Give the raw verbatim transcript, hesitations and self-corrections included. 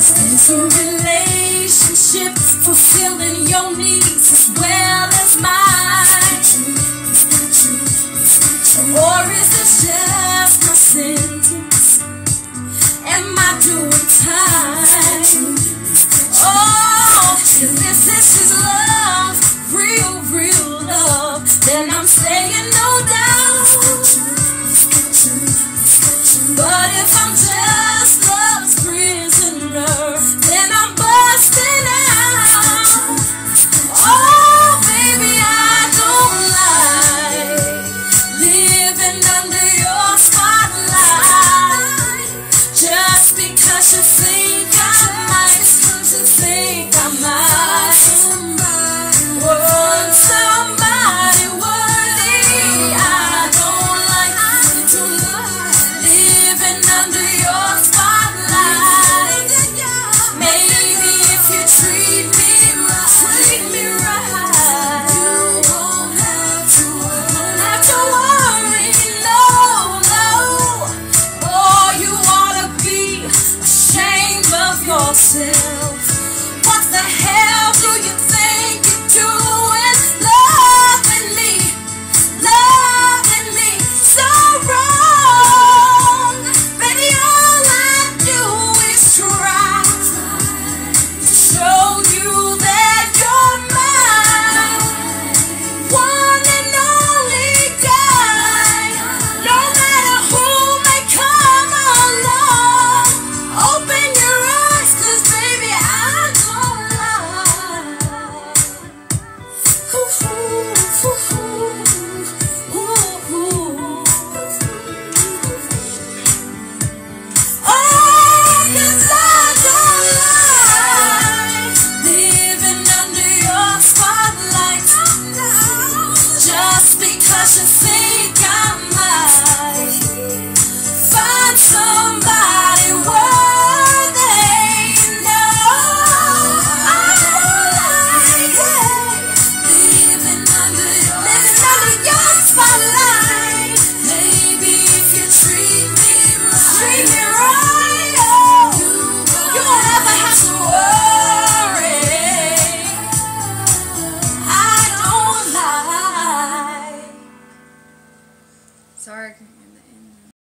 It's a relationship fulfilling your needs as well as mine. Or is this just my sentence? Am I doing time? Oh, if this is love, real, real love, then I'm saying no doubt. But if I'm just love's prisoner, then I'm busting out. Oh, baby, I don't like living under your spotlight. Just because you think I might, you think I might want somebody worthy. I don't like living under your spotlight. Maybe if you treat me, treat me right, you won't have to worry, have to worry, no, no. Oh, you ought to be ashamed of yourself.